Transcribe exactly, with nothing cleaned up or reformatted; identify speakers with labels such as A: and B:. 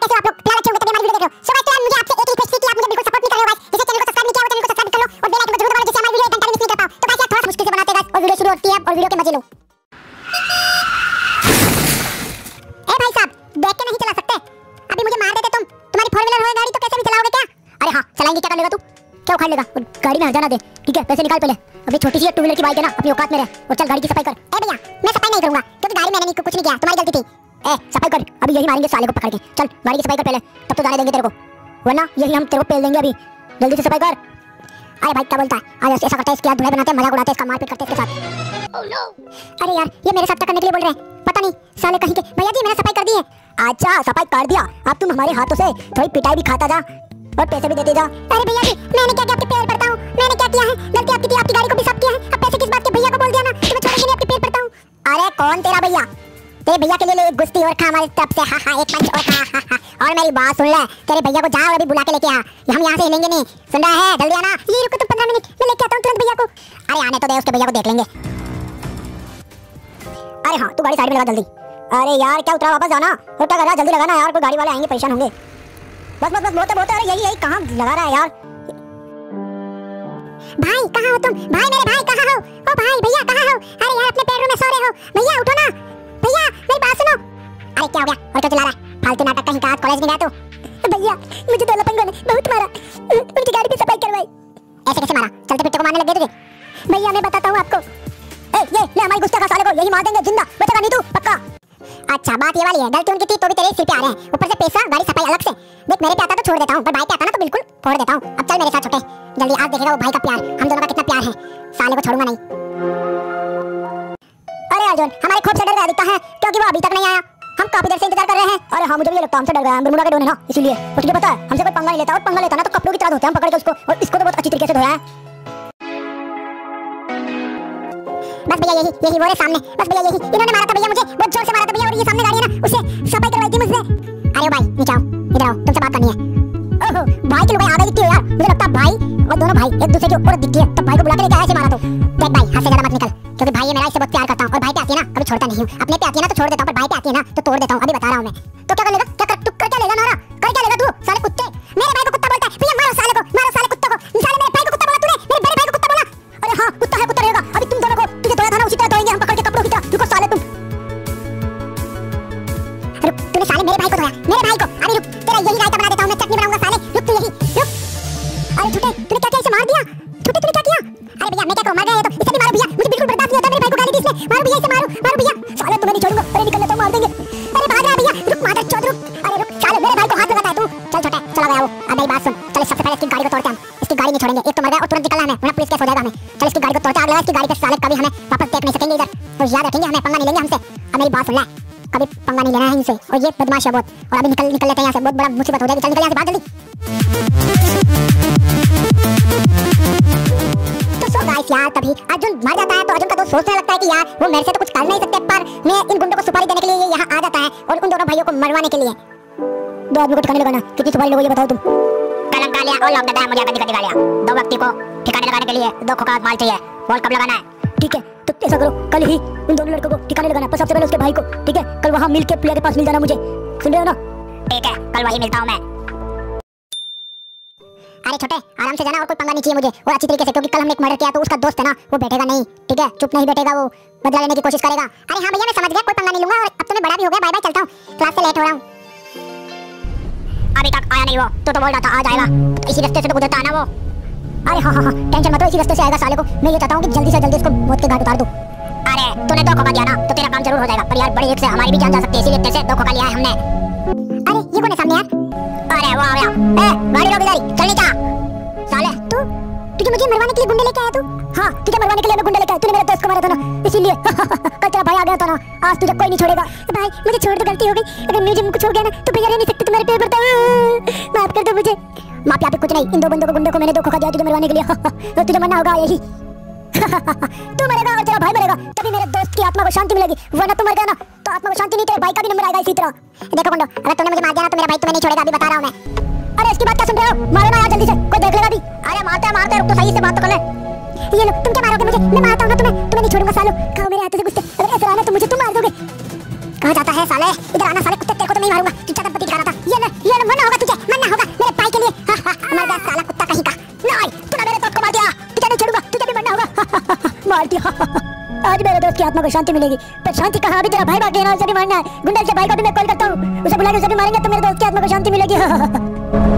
A: कैसे आप लोग फिलहाल अच्छे होंगे तभी हमारी वीडियो देख रहे हो। सो गाइस मुझे आपसे एक रिक्वेस्ट थी कि आप मुझे बिल्कुल सपोर्ट नहीं कर रहे हो गाइस। इसे चैनल को सब्सक्राइब नहीं किया हो चैनल को सब्सक्राइब कर लो और बेल आइकन को जरूर दबाओ जिससे हमारी वीडियो एक घंटा मिस नहीं कर पाओ। तो गाइस यार थोड़ा मुश्किल से बनाते हैं गाइस और वीडियो शुरू होती है और वीडियो के मजे लो। ए भाई साहब देख के नहीं चला सकते? अभी मुझे मार देते तुम। तुम्हारी फोर व्हीलर हो गाड़ी तो कैसे भी चलाओगे क्या? अरे हां चलाएंगे, क्या कर लेगा तू? क्या उखाड़ लेगा? गाड़ी में हजाना दे ठीक है, पैसे निकाल पहले। अभी छोटी सी टू व्हीलर की बाइक है ना, अपनी औकात में रह और चल गाड़ी की सफाई कर। ए भैया मैं सफाई नहीं करूंगा क्योंकि गाड़ी मैंने नहीं कुछ नहीं किया, तुम्हारी गलती थी। ए सफाई कर, अभी यही मारेंगे साले को पकड़ के। चल गाड़ी की सफाई कर पहले, तब तो जाने देंगे तेरे को, वरना यही हम तेरे को पेल देंगे। अभी जल्दी से सफाई कर। अरे भाई क्या बोलता है? आज ऐसा करता है, इसके हाथ धुलाई बनाते हैं, मजाक उड़ाते हैं, इसका मारपीट करते हैं इसके साथ। ओह नो अरे यार ये मेरे साथ क्या करने के लिए बोल रहे हैं पता नहीं साले कहीं के। भैया जी मैंने सफाई कर दी है। अच्छा सफाई कर दिया, अब तुम हमारे हाथों से थोड़ी पिटाई भी खाता जा और पैसे भी देते जा। अरे भैया जी मैंने क्या किया? आपके पैर पड़ता हूं, मैंने क्या किया है? गलती आपकी थी, आपकी गाड़ी को भी सब किया है। अब पैसे किस बात के? भैया को बोल दिया ना कि मैं छोड़ेंगे नहीं, आपके पैर पड़ता हूं। अरे कौन तेरा भैया? तेरे भैया के लिए एक गुस्ती और खा हमारी तरफ से, हां हां एक पंच और खा हां हां। और मेरी बात सुन ले, तेरे भैया को जा और अभी बुला के लेके आ, हम यहां से हिलेंगे नहीं, सुन रहा है? जल्दी आना। ये रुको तुम पंद्रह मिनट, मैं लेके आता हूं तुरंत भैया को। अरे आने तो दे, उसके भैया को देख लेंगे। अरे हां तू गाड़ी साइड में लगा जल्दी। अरे यार क्या उतरा, वापस जाना। होता कर रहा, जल्दी लगाना यार, कोई गाड़ी वाले आएंगे परेशान होंगे। बस बस बस बहुत बहुत। अरे यही यही कहां लगा रहा है यार? भाई कहां हो तुम? भाई मेरे भाई कहां हो? ओ भाई भैया कहां हो? अरे यार अपने पैरों में सो रहे हो। भैया उठो ना, भैया मेरी बात सुनो। अरे क्या हो गया और क्या चिल्ला रहा है? फालतू नाटक कहीं का, आज कॉलेज नहीं गया तू? भैया मुझे तो लपंगों ने बहुत मारा, उनकी गाड़ी की सफाई करवाई। ऐसे कैसे मारा? चलते फिरते को मारने लग गए तुझे? भैया मैं बताता हूं आपको। ए ये ले हमारी गुस्सा का साले को यही मार देंगे जिंदा, बचेगा नहीं तू पक्का। अच्छा बात ये वाली है, गलती उनकी थी तो भी तेरे सिर पे आ रहे हैं, ऊपर से पैसा गाड़ी सफाई अलग से। देख मेरे पे आता तो छोड़ देता हूं, पर भाई पे आता ना तो बिल्कुल फोड़ देता हूं। अब चल मेरे साथ छोटे, जल्दी आज देखेगा वो भाई का प्यार, हम दोनों का कितना प्यार है। साले को छोड़ूंगा नहीं। अरे अर्जुन हमारे खूब से डर गया दिखता है क्योंकि वो अभी तक नहीं आया, हम काफी देर से इंतजार कर रहे हैं। अरे हाँ मुझे भी लगता है हमसे डर गया, बरमुडा के डोन है ना इसीलिए। और तुझे पता है हमसे कोई पंगा नहीं लेता, और पंगा लेता ना तो कपड़ों की तरह धोते हम पकड़ के उसको, और इसको तो बहुत अच्छी तरीके से धोया है। बस भैया यही यही वो रे सामने, बस भैया यही, इन्होंने मारा था भैया मुझे, बहुत जोर से मारा था भैया। और ये सामने गाड़ी है ना, उससे सफाई करवाई थी मुझसे। अरे भाई नीचे आओ, इधर आओ, तुमसे बात करनी है। ओहो भाई की लुगाई आ गई दिखती है यार, मुझे लगता है भाई और दोनों भाई एक दूसरे की ऊपर दिखती है, तब भाई को बुला के लेके आया, ऐसे मारा तो। देख भाई हाथ से ज्यादा मत निकल, क्योंकि भाई ये मेरा, इससे बहुत प्यार करता हूं, और भाई पे आती है ना कभी छोड़ता नहीं हूं। अपने पे आती है ना तो छोड़ देता हूं, पर भाई पे आती है ना तो तोड़ देता हूं, अभी बता रहा हूं मैं। तो क्या कर लेगा? क्या कर तू कर क्या लेगा? नारा कर क्या लेगा तू? साले कुत्ते, मेरे भाई को कुत्ता बोलता है भैया, मारो साले को, मारो साले कुत्ते को। साले मेरे भाई को कुत्ता बोला तूने, मेरे बड़े भाई को कुत्ता बोला। अरे हां कुत्ता है, कुत्ता रहेगा। अभी तुम दोनों को तुझे धोया था ना, उसी तरह धोएंगे हम पकड़ के कपड़ों की तरह। रुको साले तुम, रुक तूने साले मेरे भाई को धोया, मेरे भाई को। अरे रुक तेरा यही रायता बना देता हूं मैं, चटनी बनाऊंगा साले, रुक तू यही रुक। अरे छोटे तूने क्या किया? इसे मार दिया छोटे, तूने क्या किया? अरे भैया मैं क्या कहूं, मर गया ये तो, इसे भी मारो भैया, मुझे बिल्कुल बर्दाश्त नहीं होता, मेरे भाई को गाली दी इसने। मारो भैया इसे, मारो मारो भैया, साले तुम्हें नहीं छोड़ूंगा। अरे निकल लेता हूं, मार देंगे। अरे भाग रहा भैया, रुक मादर चौध रुक। अरे रुक साले मेरे भाई को हाथ लगाता है तू। चल छोटे चला गया वो। अब मेरी बात सुन, चल सबसे पहले इसकी गाड़ी को तोड़ते हैं हम, इसकी गाड़ी नहीं छोड़ेंगे। एक तो मर गया और तुरंत निकलना है हमें, वरना पुलिस केस हो जाएगा हमें। चल इसकी गाड़ी को तोड़ते, आग लगा इसकी गाड़ी के साले, कभी हमें वापस देख नहीं सकेंगे इधर, तो याद रखेंगे हमें, पंगा नहीं लेंगे हमसे। अब मेरी बात सुन ले, कभी पंगा नहीं लेना है इनसे, और ये बदमाश है बहुत। और अभी निकल निकल लेते हैं यहाँ से, बहुत बड़ा मुसीबत हो जाएगी। चल निकल यहाँ से बाहर जल्दी। तो सो गाइस यार तभी अर्जुन मर जाता है, तो अर्जुन का दोस्त सोचने लगता है कि यार वो मेरे से तो कुछ कर नहीं सकते, पर मैं इन गुंडों को सुपारी देने के लिए ये यहाँ आ जाता है, और उन दोनों भाइयों को मरवाने के लिए। दो आदमी को ठिकाने लगाना, कितनी सुपारी लोगे ये बताओ तुम? कलंक डालिया और लॉक देता है मुझे, गंदी गालियां। दो व्यक्ति को ठिकाने लगाने के लिए दो खोखा माल चाहिए, बोल कब लगाना है? ठीक है तो ऐसा करो, कल ही उन दोनों लड़कों को ठिकाने लगाना, पर सबसे पहले उसके भाई को, ठीक है? कल वहां मिल के प्लेयर के पास मिल जाना मुझे, सुन रहे हो ना? ठीक है कल वही मिलता हूं मैं। अरे छोटे आराम से जाना, और कोई पंगा नहीं चाहिए मुझे, और अच्छी तरीके से, क्योंकि कल हमने एक मर्डर किया तो उसका दोस्त है ना वो बैठेगा नहीं, ठीक है? चुप नहीं बैठेगा, वो बदला लेने की कोशिश करेगा। अरे हाँ भैया मैं समझ गया, कोई पंगा नहीं लूंगा, और अब तो मैं बड़ा भी हो गया। बाय बाय, चलता हूं, क्लास से लेट हो रहा हूं। अभी तक आया नहीं वो, तो तो बोल रहा था आ जाएगा, तो इसी रास्ते से तो गुजरता है ना वो। अरे हाँ हाँ हाँ टेंशन मत लो, इसी रास्ते से आएगा साले को। मैं ये चाहता हूँ कि जल्दी से जल्दी इसको मौत के घाट उतार दूं। अरे तूने दो खोखा दिया ना, तो तेरा काम जरूर हो जाएगा, पर यार बड़ी रिस्क से हमारी भी जान जा सकती है, इसीलिए तेरे से दो खोखा लिया है हमने। अरे ये कौन है सामने यार? अरे वो आ गया। ए गाड़ी रोक इधर, चल नीचे साले। तू तुझे मुझे मरवाने के लिए गुंडे लेके आया तू? हाँ तुझे मरवाने के लिए मैं गुंडे लेके आया, तूने मेरे दोस्त को मारा था ना इसीलिए। कल तेरा भाई आ गया था ना, आज तुझे कोई नहीं छोड़ेगा। भाई मुझे छोड़ दो, गलती हो गई, अगर मुझे कुछ हो गया ना तो भैया रह नहीं सकते, तुम्हारे पैर पड़ता है, माफ कर दो मुझे। माफिया पे कुछ नहीं, इन दो बंदों को, गुंडों को मैंने दो खोखा दिया तुझे मरवाने के लिए। तो तुझे मरना होगा यही। तू मरेगा और तेरा भाई मरेगा, तभी मेरे दोस्त की आत्मा को शांति मिलेगी, वरना तू मर गया ना तो आत्मा को शांति नहीं, तेरे भाई का भी नंबर आएगा इसी तरह। देखो गुंडो, अगर तूने मुझे मार दिया ना तो मेरा भाई तुम्हें नहीं छोड़ेगा, अभी बता रहा हूं मैं। अरे इसकी बात क्या सुन रहे हो? मारो ना यार जल्दी से, कोई देख लेगा भी। अरे मारते हैं मारते हैं, रुक तो सही से बात तो कर ले। ये लो तुम क्या मारोगे मुझे? मैं मारता हूं ना तुम्हें, तुम्हें नहीं छोड़ूंगा सालो। खाओ मेरे हाथों से गुस्से, अगर ऐसे रहना तो मुझे तुम मार दोगे। कहां जाता है साले? इधर आना साले कुत्ते, तेरे को तो नहीं मारूंगा, तू ज्यादा पति दिखा रहा था। ये ले पार्टी। आज मेरे दोस्त की आत्मा को शांति मिलेगी। पर शांति कहाँ, अभी तेरा भाई बाकी है ना, उसे भी मारना है। गुंडा से भाई को भी मैं कॉल करता हूँ, उसे बुला के उसे भी मारेंगे तो मेरे दोस्त की आत्मा को शांति मिलेगी।